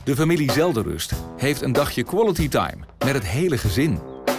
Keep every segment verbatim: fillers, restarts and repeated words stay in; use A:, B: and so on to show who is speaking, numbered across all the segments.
A: De familie Zeldenrust heeft een dagje quality time met het hele gezin.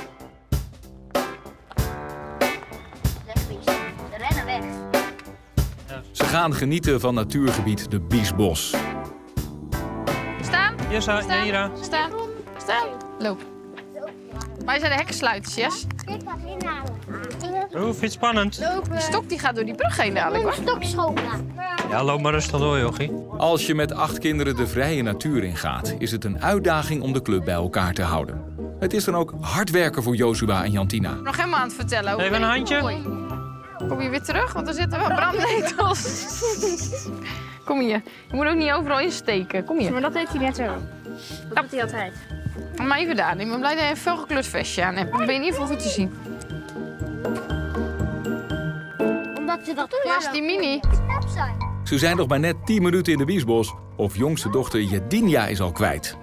B: Ze rennen weg.
A: Ze gaan genieten van natuurgebied de Biesbos.
C: Staan.
D: Jessa,
C: Staan.
D: Jaira.
C: Staan. Staan. Loop. Wij zijn de hekkensluiters, Jess.
B: Ik ga het inhalen.
D: Oeh, vind je het spannend?
C: De stok die gaat door die brug heen dadelijk, hoor.
B: Stok schoonmaken.
D: Ja, loop maar rustig door, jochie.
A: Als je met acht kinderen de vrije natuur ingaat, is het een uitdaging om de club bij elkaar te houden. Het is dan ook hard werken voor Jozua en Jantina.
C: Nog helemaal aan het vertellen. Hoe
D: Even een handje.
C: Mooi. Kom je weer terug, want er zitten wel brandnetels. Kom hier. Je moet ook niet overal insteken. Kom hier.
B: Maar dat heeft hij net zo. Dat doet hij altijd.
C: Maar even daar. Ik ben blij dat je een felgekleurd vestje aan hebt. Dan ben je in ieder geval goed te zien.
B: Omdat ze dat doen.
C: Ja, is die mini.
B: Knap zijn.
A: Ze zijn nog maar net tien minuten in de Biesbos of jongste dochter Jedinja is al kwijt.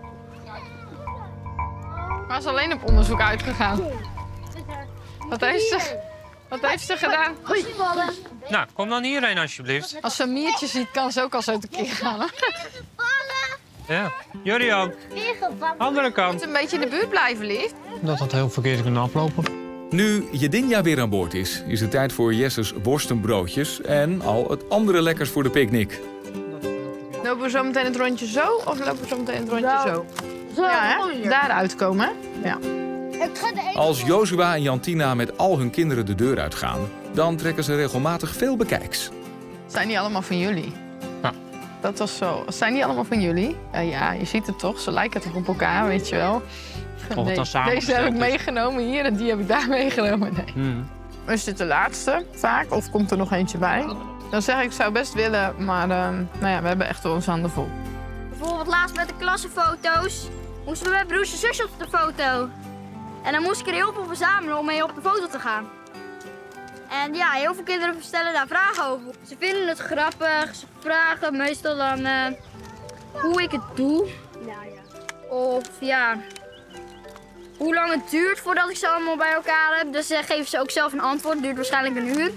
C: Maar ze is alleen op onderzoek uitgegaan. Wat heeft ze, wat heeft ze gedaan?
B: Voetballen.
D: Nou, kom dan hierheen alsjeblieft.
C: Als ze een miertje ziet, kan ze ook al zo tekeer gaan. Hoor.
D: Ja. Jullie ook.
B: Weer gevangen.
D: Andere kant.
C: Moet een beetje in de buurt blijven, lief.
D: Dat had heel verkeerd kunnen aflopen.
A: Nu Jedinja weer aan boord is, is het tijd voor Jesses worstenbroodjes en al het andere lekkers voor de picknick.
C: Lopen we zo meteen het rondje zo of lopen we zo meteen het rondje
B: Zo.
C: zo?
B: Zo,
C: Ja,
B: kom
C: hè?
B: hier.
C: Daaruit komen, hè? Ja.
B: Ik ga de ene.
A: Als Jozua en Jantina met al hun kinderen de deur uitgaan, dan trekken ze regelmatig veel bekijks.
C: Zijn die allemaal van jullie?
D: Ja.
C: Dat was zo. Zijn die allemaal van jullie? Ja, ja, je ziet het toch. Ze lijken toch op elkaar, weet je wel.
D: Of het dan samen
C: Deze heb ik
D: gesteld is.
C: meegenomen hier en die heb ik daar meegenomen. Nee.
D: Hmm.
C: Is dit de laatste vaak of komt er nog eentje bij? Dan zeg ik, ik zou best willen, maar uh, nou ja, we hebben echt wel onze handen vol.
B: Bijvoorbeeld laatst met de klassenfoto's. Moesten we met broers en zusjes op de foto. En dan moest ik er heel veel verzamelen om mee op de foto te gaan. En ja, heel veel kinderen stellen daar vragen over. Ze vinden het grappig. Ze vragen meestal dan uh, hoe ik het doe. Of ja, hoe lang het duurt voordat ik ze allemaal bij elkaar heb. Dus uh, geven ze ook zelf een antwoord. Het duurt waarschijnlijk een uur.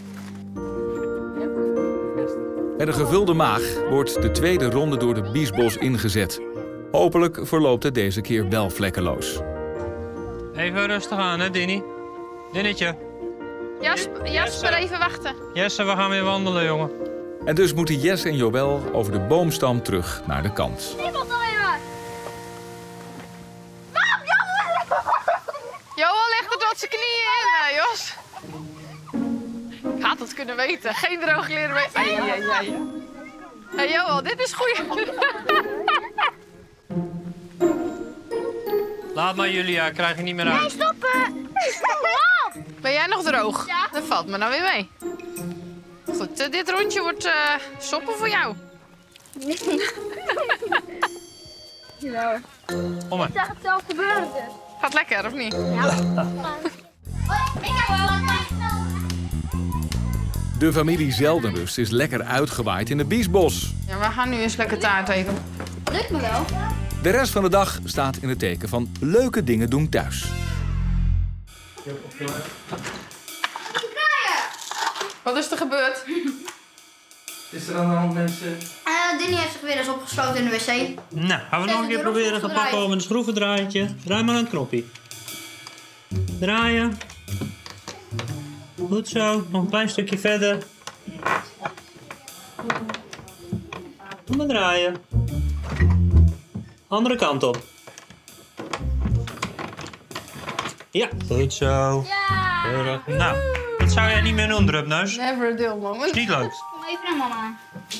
A: Met een gevulde maag wordt de tweede ronde door de Biesbos ingezet. Hopelijk verloopt het deze keer wel vlekkeloos.
D: Even rustig aan, hè, Dinny? Dinnetje.
C: Jasper, Jasper, even wachten.
D: Jesse, we gaan weer wandelen, jongen.
A: En dus moeten Jess en Joël over de boomstam terug naar de kant.
B: Niemand alleen maar.
C: Johan legt het op zijn knieën in, uh, Jos. Ik had het kunnen weten. Geen droogkleren meer. Ai, ai, ai. Hey Johan, dit is goed.
D: Laat maar, Julia. Krijg je niet meer uit.
B: Stoppen!
C: Ben jij nog droog?
B: Ja.
C: Dat valt me nou weer mee. Goed, uh, dit rondje wordt uh, soppen voor jou.
B: Ja.
D: Kom maar.
B: Ik zag het zelf gebeuren dus.
C: Gaat lekker, of niet?
B: Ja. Ik heb wel
A: De familie Zeldenrust is lekker uitgewaaid in de Biesbos.
C: Ja, we gaan nu eens lekker taart eten.
B: lukt me wel.
A: De rest van de dag staat in het teken van leuke dingen doen thuis.
C: Wat is er gebeurd?
E: Is er aan de hand, mensen?
B: Uh, Dinny heeft zich weer eens opgesloten in de wc.
D: Nou, gaan we nog een keer
B: Zet de
D: proberen te
B: schroevendraaier.
D: pakken over een schroevendraaitje. Draai maar een knoppie. Draaien. Goed zo, nog een klein stukje verder. Kom maar draaien. Andere kant op. Ja, goed zo.
B: Ja!
D: Keurig. Nou, dat zou jij niet meer doen, Drupneus.
C: Never a dull moment.
D: Is niet leuk.
B: Kom even naar mama.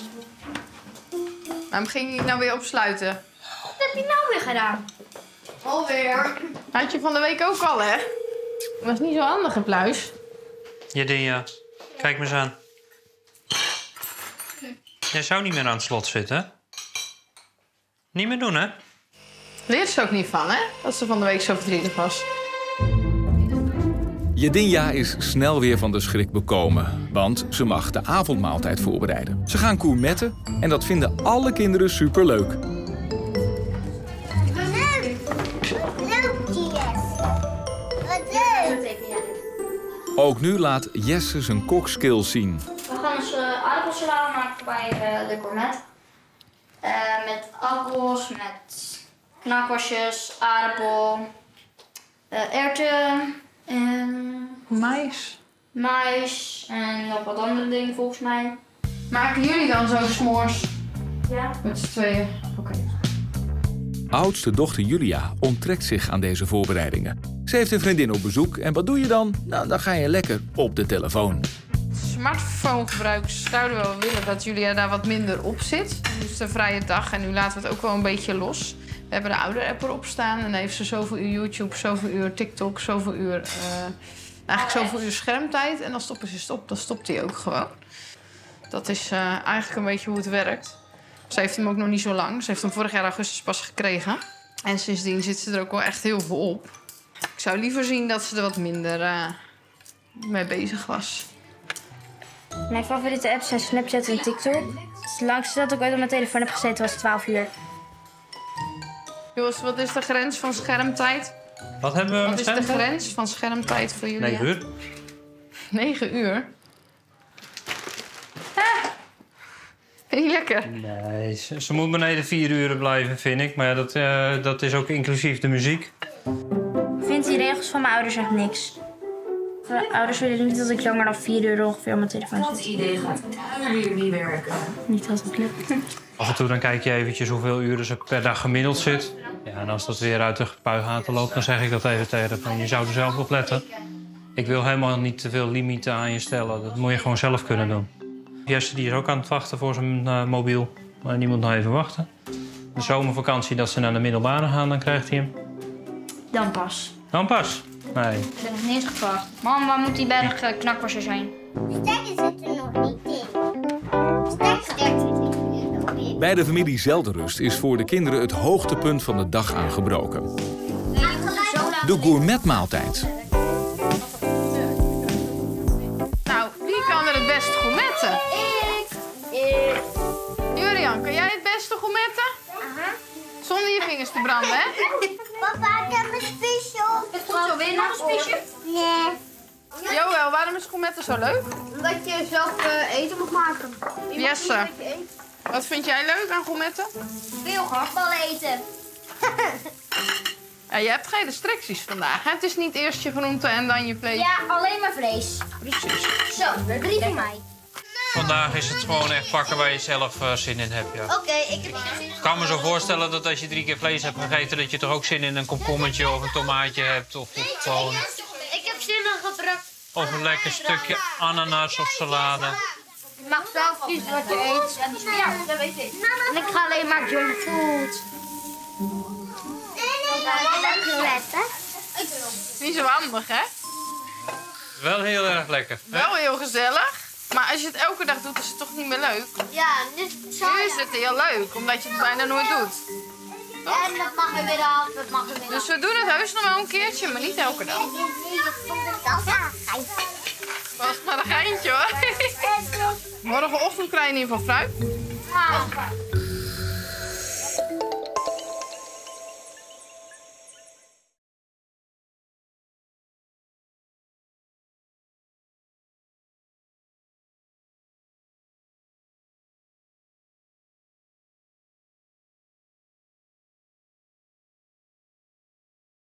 C: Waarom ging je nou weer opsluiten?
B: Wat heb je nou weer gedaan?
C: Alweer. Had je van de week ook al, hè? Dat was niet zo handig, een pluis.
D: Je ding, ja. Kijk me eens aan. Jij zou niet meer aan het slot zitten, hè? Niet meer doen, hè?
C: Leert ze ook niet van, hè? Dat ze van de week zo verdrietig was.
A: Jedinja is snel weer van de schrik bekomen, want ze mag de avondmaaltijd voorbereiden. Ze gaan gourmetten en dat vinden alle kinderen superleuk.
B: Leuk! Leuk, Jess. Wat leuk!
A: Ook nu laat Jesse zijn kokskills zien.
B: We gaan dus uh, aardappelsalade maken bij uh, de gourmet. Uh, met appels, met knakworstjes, aardappel, uh, erwten en
C: Mais.
B: mais en nog wat andere dingen volgens mij.
C: Maken jullie dan zo s'mores?
B: Ja.
C: Met z'n tweeën? Oké. Okay.
A: Oudste dochter Julia onttrekt zich aan deze voorbereidingen. Ze heeft een vriendin op bezoek en wat doe je dan? Nou, dan ga je lekker op de telefoon.
C: Smartphonegebruik zouden we wel willen dat Julia daar wat minder op zit. Nu is het een vrije dag en nu laten we het ook wel een beetje los. We hebben de ouder-app erop staan en dan heeft ze zoveel uur YouTube, zoveel uur TikTok, zoveel uur, uh, eigenlijk zoveel uur schermtijd. En dan stoppen ze stop, dan stopt hij ook gewoon. Dat is uh, eigenlijk een beetje hoe het werkt. Ze heeft hem ook nog niet zo lang. Ze heeft hem vorig jaar augustus pas gekregen. En sindsdien zit ze er ook wel echt heel veel op. Ik zou liever zien dat ze er wat minder uh, mee bezig was.
B: Mijn favoriete apps zijn Snapchat en TikTok. Het langste dat ik ooit op mijn telefoon heb gezeten was twaalf uur.
C: Jos, wat is de grens van schermtijd?
D: Wat hebben we
C: Wat
D: met
C: is de
D: schermtijd?
C: grens van schermtijd voor jullie?
D: negen uur.
C: negen uur? Ah. Vind je lekker?
D: Nee, ze, ze moet beneden vier uur blijven, vind ik. Maar ja, dat, uh, dat is ook inclusief de muziek.
B: Ik vind die regels van mijn ouders echt niks. Mijn ouders willen niet dat ik langer dan vier uur ongeveer op mijn telefoon zit.
F: Dat idee gaat hier niet werken.
B: Niet dat het lukt.
D: Af en toe dan kijk je eventjes hoeveel uren ze per dag gemiddeld zit. Ja, en als dat weer uit de spuigaten loopt, dan zeg ik dat even tegen haar. Je zou er zelf op letten. Ik wil helemaal niet te veel limieten aan je stellen. Dat moet je gewoon zelf kunnen doen. Jesse die is ook aan het wachten voor zijn uh, mobiel. Maar die moet nog even wachten. De zomervakantie dat ze naar de middelbare gaan, dan krijgt hij hem.
B: Dan pas.
D: Dan pas? Nee.
B: Ik ben nog niet eens gevraagd. Mam, waar moet die berg uh, knakworsten zijn?
G: Stekker zit er nog niet in. Stekker zit er nog in.
A: Bij de familie Zeldenrust is voor de kinderen het hoogtepunt van de dag aangebroken. De gourmetmaaltijd.
C: Nou, wie kan er het best gourmetten?
G: Ik. Ik.
C: Jurian, kan jij het beste gourmetten?
G: Aha.
C: Zonder je vingers te branden, hè?
G: Papa, ik heb een special.
B: Goed zo, wil je nog een spiesje?
G: Nee.
C: Joël, waarom is gourmetten zo leuk?
B: Omdat je zelf uh, eten moet maken.
C: Jesse, wat vind jij leuk aan gourmetten?
B: Veel gehaktballen eten.
C: Ja, je hebt geen restricties vandaag, hè? Het is niet eerst je groente en dan je vlees.
B: Ja, alleen maar vlees.
C: Precies.
B: Zo, drie voor mij.
D: Vandaag is het gewoon echt pakken waar je zelf uh, zin in hebt, ja.
G: Oké, okay, ik heb zin.
D: Ik kan me zo voorstellen dat als je drie keer vlees hebt gegeten, dat je toch ook zin in een komkommertje of een tomaatje hebt. Of, of gewoon...
G: Ik heb zin in gebruikt.
D: Of een lekker stukje ananas of salade.
B: Je mag zelf kiezen wat je eet. Ja, dat weet ik. En ik ga alleen maar junkfood.
C: Niet zo handig, hè?
D: Wel heel erg lekker. Hè?
C: Wel heel gezellig. Maar als je het elke dag doet, is het toch niet meer leuk?
G: Ja, dus zo.
C: Nu is het heel leuk, omdat je het bijna nooit doet.
G: En dat mag er weer af, dat mag er weer af.
C: Dus we doen het heus nog wel een keertje, maar niet elke dag. Was maar een geintje, hoor. Morgenochtend krijg je in ieder geval fruit.